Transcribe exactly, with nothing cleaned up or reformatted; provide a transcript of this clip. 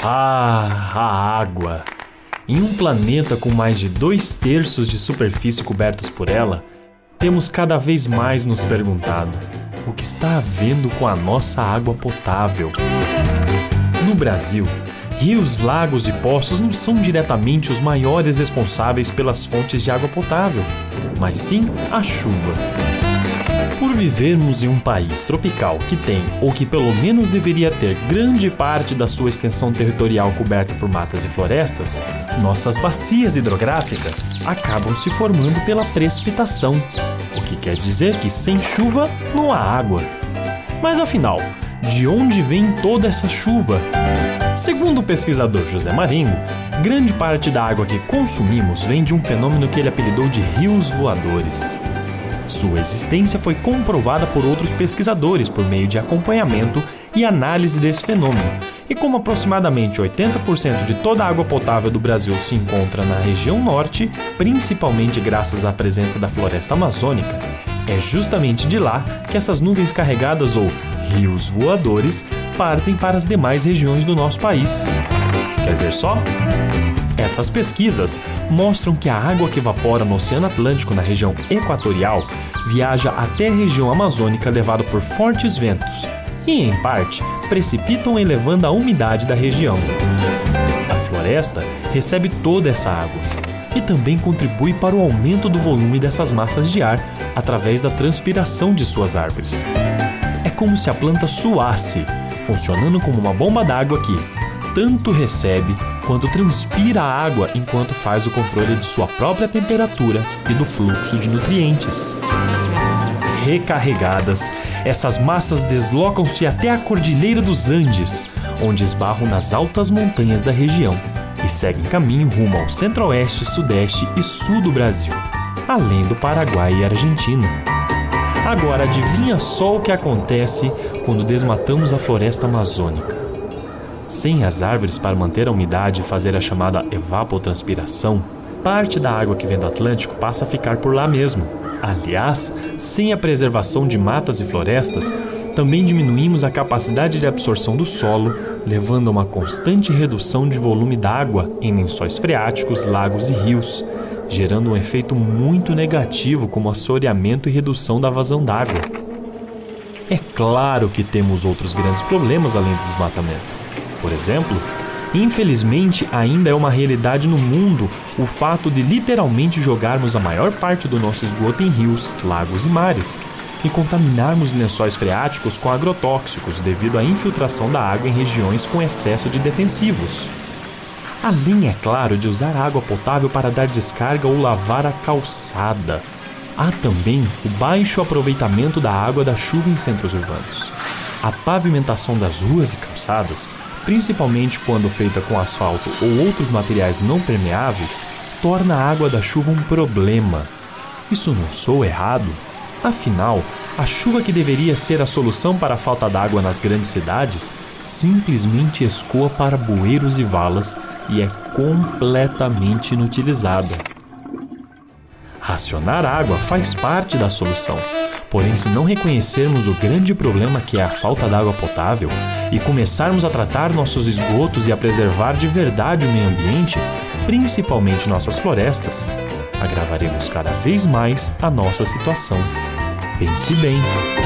Ah, a água! Em um planeta com mais de dois terços de superfície cobertos por ela, temos cada vez mais nos perguntado o que está havendo com a nossa água potável. No Brasil, rios, lagos e poços não são diretamente os maiores responsáveis pelas fontes de água potável, mas sim a chuva. Por vivermos em um país tropical que tem, ou que pelo menos deveria ter, grande parte da sua extensão territorial coberta por matas e florestas, nossas bacias hidrográficas acabam se formando pela precipitação, o que quer dizer que sem chuva não há água. Mas afinal, de onde vem toda essa chuva? Segundo o pesquisador José Marengo, grande parte da água que consumimos vem de um fenômeno que ele apelidou de rios voadores. Sua existência foi comprovada por outros pesquisadores por meio de acompanhamento e análise desse fenômeno, e como aproximadamente oitenta por cento de toda a água potável do Brasil se encontra na região norte, principalmente graças à presença da floresta amazônica, é justamente de lá que essas nuvens carregadas ou rios voadores partem para as demais regiões do nosso país. Quer ver só? Estas pesquisas mostram que a água que evapora no Oceano Atlântico na região equatorial viaja até a região amazônica levada por fortes ventos e, em parte, precipitam elevando a umidade da região. A floresta recebe toda essa água e também contribui para o aumento do volume dessas massas de ar através da transpiração de suas árvores. É como se a planta suasse, funcionando como uma bomba d'água que tanto recebe quanto transpira a água enquanto faz o controle de sua própria temperatura e do fluxo de nutrientes. Recarregadas, essas massas deslocam-se até a Cordilheira dos Andes, onde esbarram nas altas montanhas da região e seguem caminho rumo ao centro-oeste, sudeste e sul do Brasil, além do Paraguai e Argentina. Agora adivinha só o que acontece quando desmatamos a floresta amazônica. Sem as árvores para manter a umidade e fazer a chamada evapotranspiração, parte da água que vem do Atlântico passa a ficar por lá mesmo. Aliás, sem a preservação de matas e florestas, também diminuímos a capacidade de absorção do solo, levando a uma constante redução de volume d'água em lençóis freáticos, lagos e rios, gerando um efeito muito negativo como assoreamento e redução da vazão d'água. É claro que temos outros grandes problemas além do desmatamento. Por exemplo, infelizmente ainda é uma realidade no mundo o fato de literalmente jogarmos a maior parte do nosso esgoto em rios, lagos e mares e contaminarmos lençóis freáticos com agrotóxicos devido à infiltração da água em regiões com excesso de defensivos. Além, é claro, de usar água potável para dar descarga ou lavar a calçada, há também o baixo aproveitamento da água da chuva em centros urbanos. A pavimentação das ruas e calçadas, principalmente quando feita com asfalto ou outros materiais não permeáveis, torna a água da chuva um problema. Isso não soa errado? Afinal, a chuva que deveria ser a solução para a falta d'água nas grandes cidades, simplesmente escoa para bueiros e valas e é completamente inutilizada. Racionar água faz parte da solução. Porém, se não reconhecermos o grande problema que é a falta d'água potável e começarmos a tratar nossos esgotos e a preservar de verdade o meio ambiente, principalmente nossas florestas, agravaremos cada vez mais a nossa situação. Pense bem.